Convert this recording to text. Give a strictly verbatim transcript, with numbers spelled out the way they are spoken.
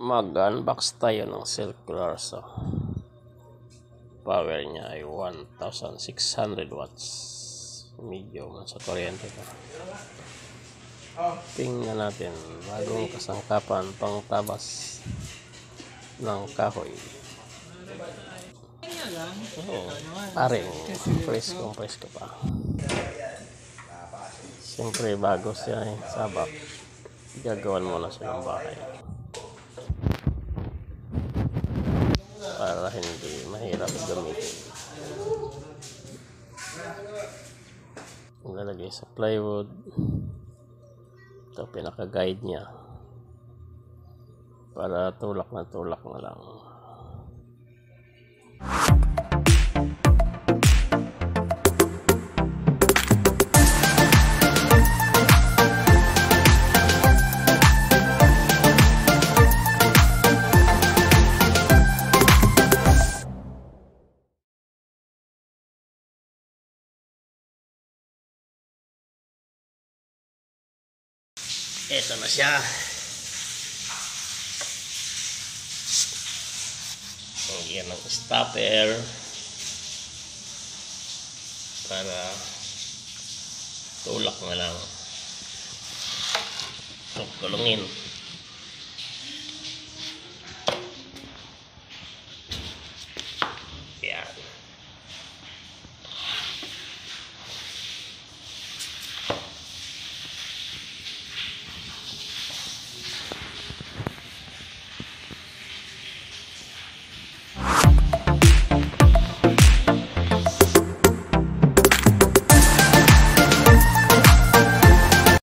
mag-unbox tayo ng circular saw. Power niya ay one thousand six hundred watts. Medyo sa kuryente pa. Tingnan natin bagong kasangkapan pang tabas ng kahoy. Oh, paring presko presko pa. Siyempre bago siya eh, sabak. Gagawan mo na siya ng bahay para hindi mahirap gamitin. Lalagay sa plywood. Ito pinaka-guide niya para tulak na tulak na lang. Ito na siya. Lagyan ng stopper para tulak na lang. Kulungin.